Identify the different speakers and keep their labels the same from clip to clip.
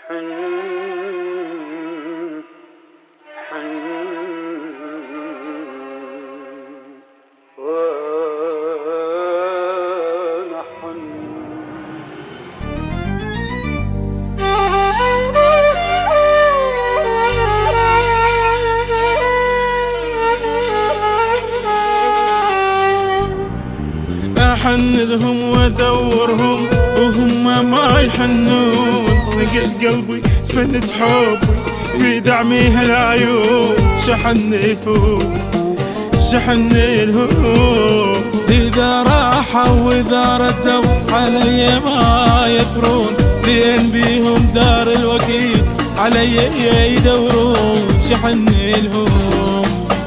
Speaker 1: وانا حن
Speaker 2: احن لهم وادورهم وهم ما يحنون، نقل قلبي سفنة حبي في دعمي العيون، شحني لهم إذا راحوا وإذا ردوا علي ما يثرون، لين بيهم دار الوكيل علي يدورون، شحني لهم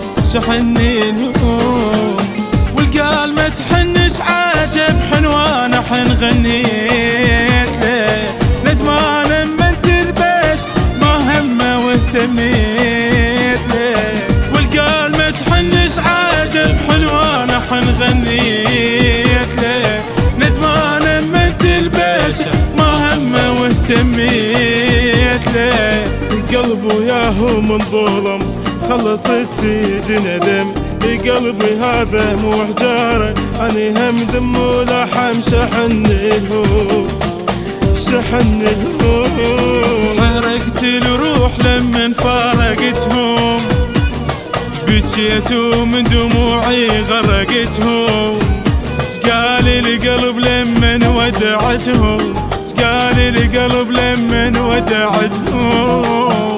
Speaker 2: والقال ما تحنش عاجب حنوان حنغنيت له، ندمان من تربش ما همه واهتميت له، والقال ما تحنش عاجب حنوان حنغنيت له، ندمان من تربش ما همه واهتميت له، قلبه ياهو من ظلم خلصت ايدي ندم، قلبي هذا مو حجارة أنا هم دم ولحم، شحني لهم حرقت الروح لمن فارقتهم، بكيت ومن دموعي غرقتهم، شقال القلب لمن ودعتهم، شقال القلب لمن ودعتهم.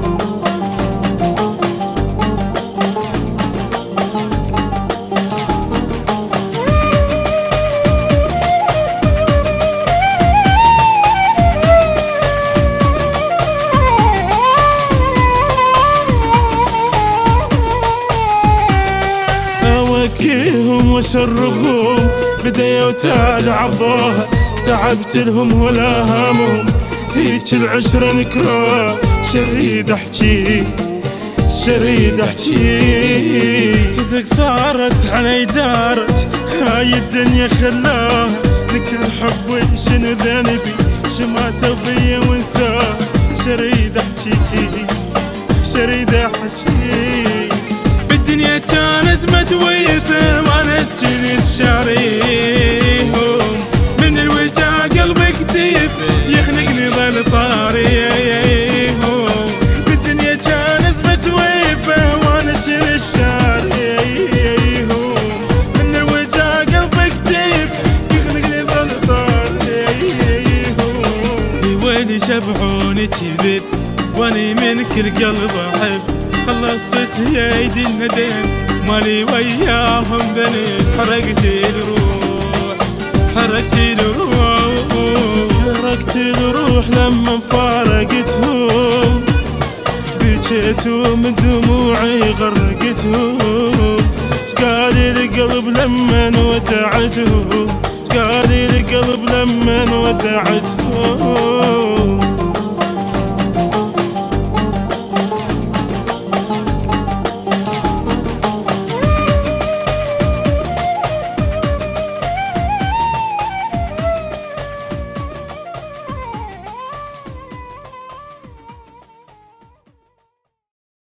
Speaker 2: أوكلهم واشربهم بداية وتال عضوها، تعبت لهم ولا هامهم هيك العشرة نكرة، شريد احجي صدق صارت علي دارت هاي الدنيا خلاها، ذكر حبي شنو ذنبي شماته بيا وانساه، شريد احجي بالدنيا كان ازمة ويفه وانا جنيت شاريهم، من الوجع قلبي كتيف يخنقني ظل طاريهم، بالدنيا كان ازمة ويفه وانا جنيت شاريهم، من الوجع قلبي كتيف يخنقني ظل طاريهم، ويلي شبعوني كذب واني من كل قلب احب، خلصت يدي الندم مالي وياهم ذنب، حرقت الروح لما فارقتهم، بكيت ومن دموعي غرقتهم، شقال القلب لما ودعتهم، شقال القلب لما ودعتهم.